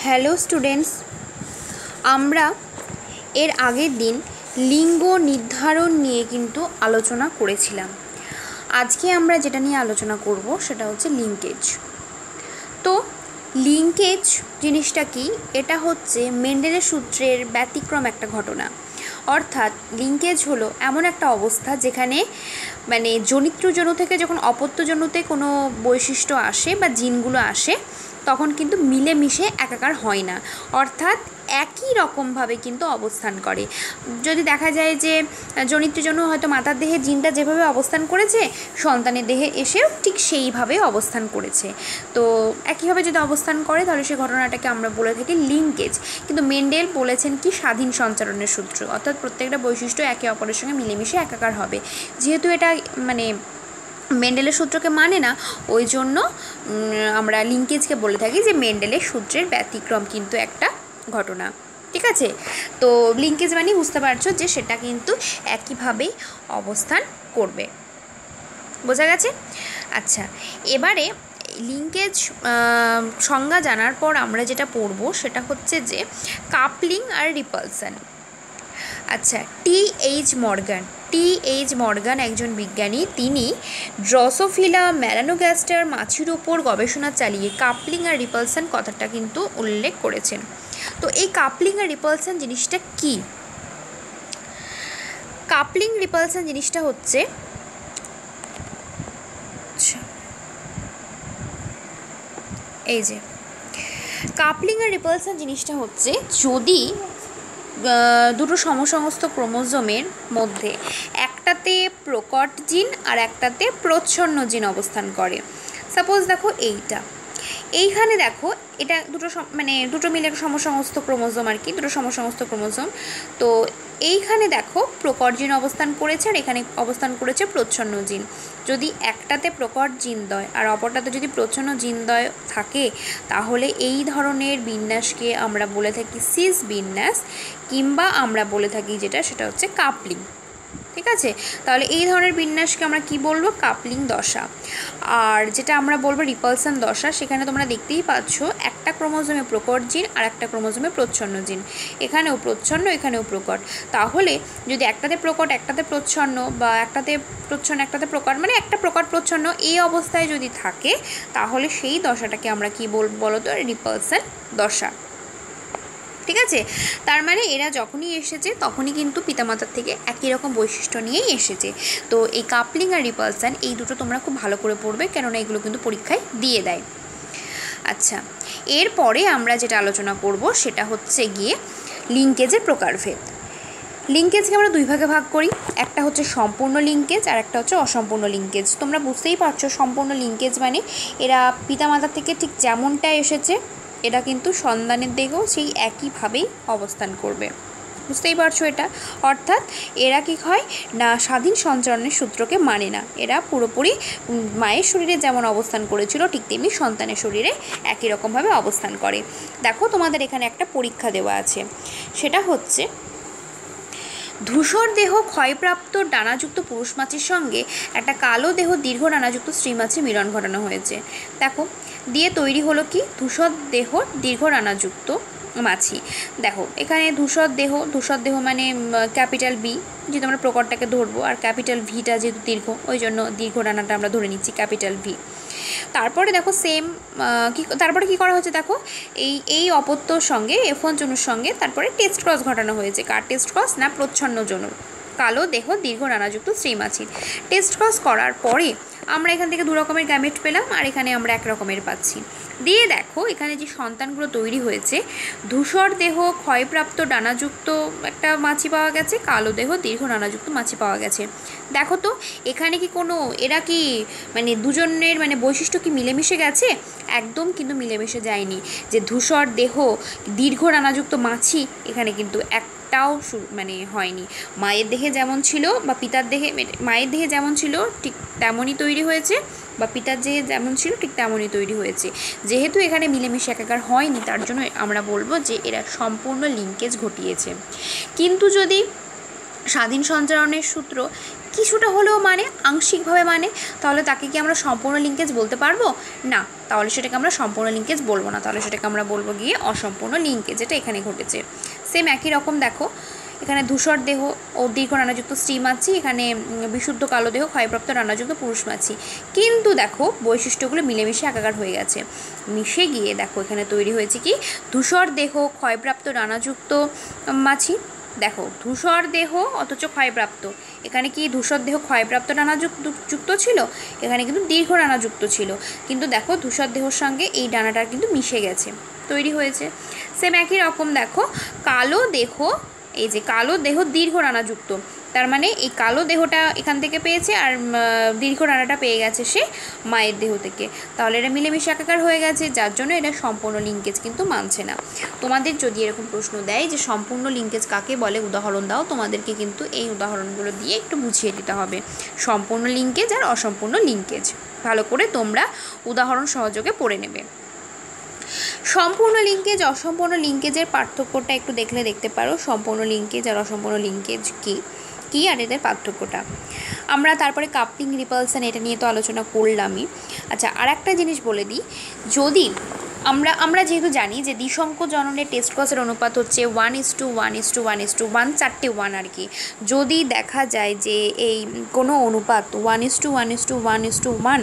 Hello students, আমরা এর আগের দিন লিঙ্গ নির্ধারণ নিয়ে কিন্তু আলোচনা করেছিলাম। আজকে আমরা যেটা নিয়ে আলোচনা করব সেটা হচ্ছে লিঙ্কেজ। তো লিঙ্কেজ জিনিসটা কি? এটা হচ্ছে মেন্ডেলের সূত্রের ব্যতিক্রম একটা ঘটনা। অর্থাৎ লিঙ্কেজ হলো এমন একটা অবস্থা যেখানে জনিত্রজনু থেকে যখন অপত্যজনুতে কোনো বৈশিষ্ট্য আসে বা জিনগুলো আসে তখন কিন্তু মিলেমিশে একাকার হয় না, অর্থাৎ একই রকমভাবে কিন্তু অবস্থান করে। যদি দেখা যায় যে জনিত্রজনু হয়তো মাতার দেহে জিনটা যেভাবে অবস্থান করেছে সন্তানের দেহে এসেও ঠিক সেইভাবে অবস্থান করেছে, তো একইভাবে যদি অবস্থান করে তাহলে সেই ঘটনাটাকে আমরা বলে থাকি লিঙ্কেজ। কিন্তু মেন্ডেল বলেছেন কি স্বাধীন সঞ্চারণের সূত্র, অর্থাৎ প্রত্যেকটা বৈশিষ্ট্য একে অপরের সঙ্গে মিলেমিশে একাকার হবে। যেহেতু এটা মেন্ডেলের সূত্রকে মানে না, ওই জন্য আমরা লিঙ্কেজকে বলে থাকি যে মেন্ডেলের সূত্রের ব্যতিক্রম কিন্তু একটা ঘটনা। ঠিক আছে, তো লিঙ্কেজ মানে বুঝতে পারছো যে সেটা কিন্তু একইভাবেই অবস্থান করবে। বোঝা গেছে? আচ্ছা, এবারে লিঙ্কেজ সংজ্ঞা জানার পর আমরা যেটা পড়ব সেটা হচ্ছে যে কাপলিং আর রিপালশন। আচ্ছা, টি.এইচ. মর্গান একজন বিজ্ঞানী, তিনি ড্রসোফিলা মেলানোগ্যাস্টার মাছির উপর গবেষণা চালিয়ে কাপলিং আর রিপালশন কথাটা কিন্তু উল্লেখ করেছেন। তো এই কাপলিং আর রিপালশন জিনিসটা কি? কাপলিং রিপালশন জিনিসটা হচ্ছে এই যে কাপলিং আর রিপালশন জিনিসটা হচ্ছে যদি দুটো সমসংস্থ ক্রোমোজোমের মধ্যে একটাতে প্রকট জিন আর একটাতে প্রচ্ছন্ন জিন অবস্থান করে। সাপোজ দেখো এইখানে দেখো এটা দুটো মিলে সমসংস্থ ক্রোমোজোম আর কি, দুটো সমসংস্থ ক্রোমোজোম। তো এইখানে দেখো প্রকট জিন অবস্থান করেছে আর এখানে অবস্থান করেছে প্রচ্ছন্ন জিন। যদি একটাতে প্রকট জিনদ্বয় আর অপরটাতে যদি প্রচ্ছন্ন জিনদ্বয় থাকে তাহলে এই ধরনের বিন্যাসকে আমরা বলে থাকি সিস বিন্যাস, কিংবা আমরা বলে থাকি সেটা হচ্ছে কাপলিং। ঠিক আছে, তাহলে এই ধরনের বিন্যাসকে আমরা কি বলবো? কাপলিং দশা। আর যেটা আমরা বলবো রিপালশন দশা, সেখানে তোমরা দেখতেই পাচ্ছ একটা ক্রোমোজোমে প্রকট জিন আর একটা ক্রোমোজোমে প্রচ্ছন্ন জিন, এখানেও প্রচ্ছন্ন এখানেও প্রকট। তাহলে যদি একটাতে প্রকট একটাতে প্রচ্ছন্ন বা একটাতে প্রচ্ছন্ন একটাতে প্রকট, একটা প্রকট প্রচ্ছন্ন এই অবস্থায় যদি থাকে তাহলে সেই দশাটাকে আমরা কি বলবো বলো তো? রিপালশন দশা। ঠিক আছে, তার মানে এরা যখনই এসেছে তখনই কিন্তু পিতামাতার থেকে একই রকম বৈশিষ্ট্য নিয়েই এসেছে। তো এই কাপলিং আর রিপালশন এই দুটো তোমরা খুব ভালো করে পড়বে, কেননা এগুলো কিন্তু পরীক্ষায় দিয়ে দেয়। আচ্ছা, এরপরে আমরা যেটা আলোচনা করব সেটা হচ্ছে গিয়ে লিঙ্কেজের প্রকারভেদ। লিঙ্কেজকে আমরা দুই ভাগে ভাগ করি, একটা হচ্ছে সম্পূর্ণ লিঙ্কেজ আর একটা হচ্ছে অসম্পূর্ণ লিঙ্কেজ। তোমরা বুঝতেই পারছো সম্পূর্ণ লিঙ্কেজ মানে এরা পিতামাতার থেকে ঠিক যেমনটা এসেছে এরা কিন্তু সন্তানের দিকেও সেই একইভাবেই অবস্থান করবে। বুঝতেই পারছো এটা? অর্থাৎ এরা কি হয় না, স্বাধীন সঞ্চারণের সূত্রকে মানে না, এরা পুরোপুরি মায়ের শরীরে যেমন অবস্থান করেছিল ঠিক তেমনি সন্তানের শরীরে একই রকমভাবে অবস্থান করে। দেখো তোমাদের এখানে একটা পরীক্ষা দেওয়া আছে, সেটা হচ্ছে ধূসর দেহ ক্ষয়প্রাপ্ত ডানাযুক্ত পুরুষ মাছির সঙ্গে একটা কালো দেহ দীর্ঘ ডানাযুক্ত স্ত্রী মাছির মিলন ঘটানো হয়েছে। দেখো দিয়ে তৈরি হলো কি? ধূসর দেহ দীর্ঘ ডানাযুক্ত মাছি। দেখো এখানে ধূসর দেহ মানে ক্যাপিটাল বি, যেহেতু আমরা প্রকটটাকে ধরবো, আর ক্যাপিটাল ভিটা যেহেতু দীর্ঘ ওই জন্য দীর্ঘ ডানাটা আমরা ধরে নিচ্ছি ক্যাপিটাল ভি। তারপরে দেখো তারপরে কি করা হয়েছে? দেখো এই অপত্যর সঙ্গে F1 জনুর সঙ্গে তারপরে টেস্ট ক্রস ঘটানো হয়েছে। কার টেস্ট ক্রস? না, প্রচ্ছন্ন জনুর কালো দেহ দীর্ঘ ডানাযুক্ত স্ত্রী মাছির। টেস্ট ক্রস করার পরে আমরা এখান থেকে দু রকমের গ্যামেট পেলাম আর এখানে আমরা এক রকমের পাচ্ছি। দিয়ে দেখো এখানে যে সন্তানগুলো তৈরি হয়েছে, ধূসর দেহ ক্ষয়প্রাপ্ত ডানাযুক্ত একটা মাছি পাওয়া গেছে, কালো দেহ দীর্ঘ ডানাযুক্ত মাছি পাওয়া গেছে। দেখো তো এখানে কি কোনো এরা কি দুজনের বৈশিষ্ট্য কি মিলেমিশে গেছে? একদম কিন্তু মিলেমিশে যায়নি। যে ধূসর দেহ দীর্ঘ ডানাযুক্ত মাছি এখানে কিন্তু একটাও হয়নি। মায়ের দেহে যেমন ছিল বা পিতার দেহে, মায়ের দেহে যেমন ছিল ঠিক তেমনই তৈরি হয়েছে, বা পিতার দেহে যেমন ছিল ঠিক তেমনই তৈরি হয়েছে। যেহেতু এখানে মিলেমিশে একাকার হয়নি তার জন্য আমরা বলবো যে এরা সম্পূর্ণ লিঙ্কেজ ঘটিয়েছে। কিন্তু যদি স্বাধীন সঞ্চারণের সূত্র কিছুটা হলেও আংশিকভাবে তাহলে তাকে কি আমরা সম্পূর্ণ লিঙ্কেজ বলতে পারবো? না, তাহলে সেটাকে আমরা সম্পূর্ণ লিঙ্কেজ বলবো না, তাহলে সেটাকে আমরা বলবো গিয়ে অসম্পূর্ণ লিঙ্কেজ, যেটা এখানে ঘটেছে। সেম একই রকম দেখো, এখানে ধূসর দেহ ও দীর্ঘ রানাযুক্ত স্ত্রী মাছি, এখানে বিশুদ্ধ কালো দেহ ক্ষয়প্রাপ্ত রানাযুক্ত পুরুষ মাছি। কিন্তু দেখো বৈশিষ্ট্যগুলো মিলেমিশে একাকার হয়ে গেছে, মিশে গিয়ে দেখো এখানে তৈরি হয়েছে কি ধূসর দেহ ক্ষয়প্রাপ্ত রানাযুক্ত মাছি। দেখো ধূসর দেহ অথচ ক্ষয়প্রাপ্ত, এখানে কি ধূসর দেহ ক্ষয়প্রাপ্ত যুক্ত ছিল, এখানে কিন্তু দীর্ঘ রানাযুক্ত ছিল, কিন্তু দেখো ধূসর দেহর সঙ্গে এই ডানাটা কিন্তু মিশে গেছে, তৈরি হয়েছে। সেম একই রকম দেখো কালো দেহ, এই যে কালো দেহ দীর্ঘ রানাযুক্ত, তার মানে এই কালো দেহটা এখান থেকে পেয়েছে আর দীর্ঘ রানাটা পেয়ে গেছে সে মায়ের দেহ থেকে, তাহলে এটা মিলেমিশে একাকার হয়ে গেছে, যার জন্য এটা সম্পূর্ণ লিঙ্কেজ কিন্তু মানছে না। তোমাদের যদি এরকম প্রশ্ন দেয় যে সম্পূর্ণ লিঙ্কেজ কাকে বলে উদাহরণ দাও, তোমাদেরকে কিন্তু এই উদাহরণগুলো দিয়ে একটু বুঝিয়ে দিতে হবে সম্পূর্ণ লিঙ্কেজ আর অসম্পূর্ণ লিঙ্কেজ, ভালো করে তোমরা উদাহরণ সহযোগে পড়ে নেবে। সম্পূর্ণ লিঙ্কেজ অসম্পূর্ণ লিঙ্কেজের পার্থক্যটা একটু দেখতে পারো, সম্পূর্ণ লিঙ্কেজ আর অসম্পূর্ণ লিঙ্কেজ কী আর এদের পার্থক্যটা। আমরা তারপরে কাপলিং রিপালশন এটা নিয়ে তো আলোচনা করলামই। আচ্ছা, আর একটা জিনিস বলে দিই, যদি আমরা যেহেতু জানি যে দ্বিসংখ্য জননের টেস্ট কসের অনুপাত হচ্ছে 1:1:1:1:1, 4টে 1 আর কি, যদি দেখা যায় যে এই কোনো অনুপাত 1:1:1:1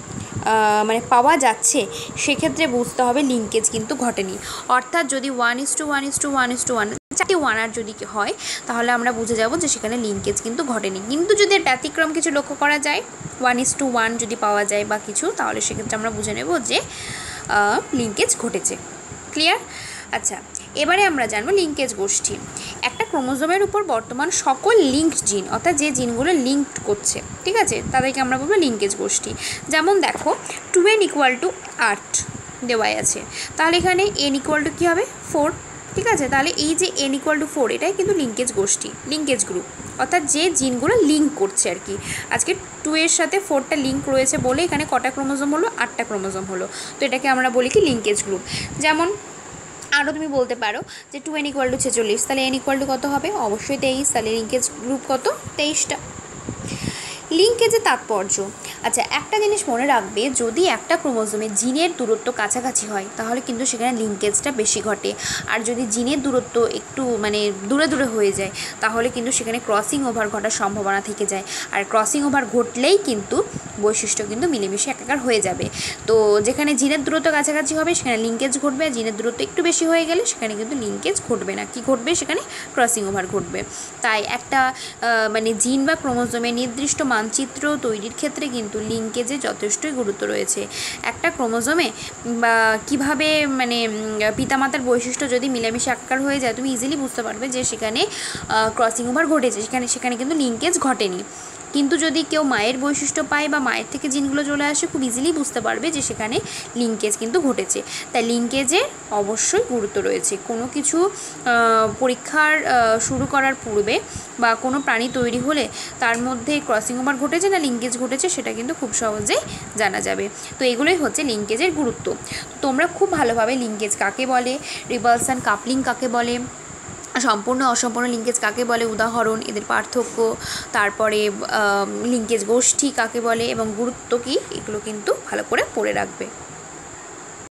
মানে পাওয়া যাচ্ছে, সেক্ষেত্রে বুঝতে হবে লিঙ্কেজ কিন্তু ঘটেনি। অর্থাৎ যদি 1:1:1:1 4টে 1 আর যদি হয়, তাহলে আমরা বুঝে যাব যে সেখানে লিঙ্কেজ কিন্তু ঘটেনি। কিন্তু যদি ব্যতিক্রম কিছু লক্ষ্য করা যায়, 1:1 যদি পাওয়া যায় বা কিছু, তাহলে সেক্ষেত্রে আমরা বুঝে নেব যে লিঙ্কেজ ঘটেছে। ক্লিয়ার? আচ্ছা, এবারে আমরা জানবো লিঙ্কেজ গোষ্ঠী। একটা ক্রোমোজোমের উপর বর্তমান সকল লিঙ্কড জিন, অর্থাৎ যে জিনগুলো লিঙ্কড করছে, ঠিক আছে, তাদেরকে আমরা বলবো লিঙ্কেজ গোষ্ঠী। যেমন দেখো 2n = 8 দেওয়াই আছে, তাহলে এখানে n = কী হবে 4, ঠিক আছে, তাহলে এই যে n = 4 এটাই কিন্তু লিঙ্কেজ গোষ্ঠী, লিঙ্কেজ গ্রুপ, অর্থাৎ যে জিনগুলো লিঙ্ক করছে আর কি। আজকে 2 এর সাথে 4টা লিঙ্ক রয়েছে বলে এখানে কটা ক্রোমোজোম হলো, 8টা ক্রোমোজোম হলো, তো এটাকে আমরা বলি কি লিঙ্কেজ গ্রুপ। যেমন আরও তুমি বলতে পারো যে 2n = 46, তাহলে n = কত হবে, অবশ্যই 23, তাহলে লিঙ্কেজ গ্রুপ কত 23টা। লিঙ্কেজের তাৎপর্য। আচ্ছা, একটা জিনিস মনে রাখবে, যদি একটা ক্রোমোজোমে জিনের দূরত্ব কাছাকাছি হয় তাহলে কিন্তু সেখানে লিঙ্কেজটা বেশি ঘটে, আর যদি জিনের দূরত্ব একটু মানে দূরে দূরে হয়ে যায় তাহলে কিন্তু সেখানে ক্রসিং ওভার ঘটার সম্ভাবনা থেকে যায়, আর ক্রসিং ওভার ঘটলেই কিন্তু বৈশিষ্ট্য কিন্তু মিলেমিশে একাকার হয়ে যাবে। তো যেখানে জিনের দূরত্ব কাছাকাছি হবে সেখানে লিঙ্কেজ ঘটবে, আর জিনের দূরত্ব একটু বেশি হয়ে গেলে সেখানে কিন্তু লিঙ্কেজ ঘটবে না, কি ঘটবে সেখানে ক্রসিং ওভার ঘটবে। তাই একটা মানে জিন বা ক্রোমোজোমের নির্দিষ্ট মানচিত্র তৈরির ক্ষেত্রে কিন্তু লিঙ্কেজে যথেষ্টই গুরুত্ব রয়েছে। একটা ক্রোমোজোমে বা কীভাবে মানে পিতামাতার বৈশিষ্ট্য যদি মিলেমিশে একাকার হয়ে যায়, তুমি ইজিলি বুঝতে পারবে যে সেখানে ক্রসিং ওভার ঘটেছে, সেখানে কিন্তু লিঙ্কেজ ঘটেনি। কিন্তু যদি কেউ মায়ের বৈশিষ্ট্য পায় বা মায়ের থেকে জিনগুলো চলে আসে, খুব ইজিলি বুঝতে পারবে যে সেখানে লিঙ্কেজ কিন্তু ঘটেছে। তাই লিঙ্কেজের অবশ্যই গুরুত্ব রয়েছে। কোনো কিছু পরীক্ষার শুরু করার পূর্বে বা কোনো প্রাণী তৈরি হলে তার মধ্যে ক্রসিং ওভার ঘটেছে না লিঙ্কেজ ঘটেছে সেটা কিন্তু খুব সহজেই জানা যাবে। তো এগুলোই হচ্ছে লিঙ্কেজের গুরুত্ব। তোমরা খুব ভালোভাবে লিঙ্কেজ কাকে বলে, রিপালশন কাপলিং কাকে বলে, সম্পূর্ণ অসম্পূর্ণ লিঙ্কেজ কাকে বলে, উদাহরণ, এদের পার্থক্য, তারপরে লিঙ্কেজ গোষ্ঠী কাকে বলে এবং গুরুত্ব কী, এগুলো কিন্তু ভালো করে পড়ে রাখবে।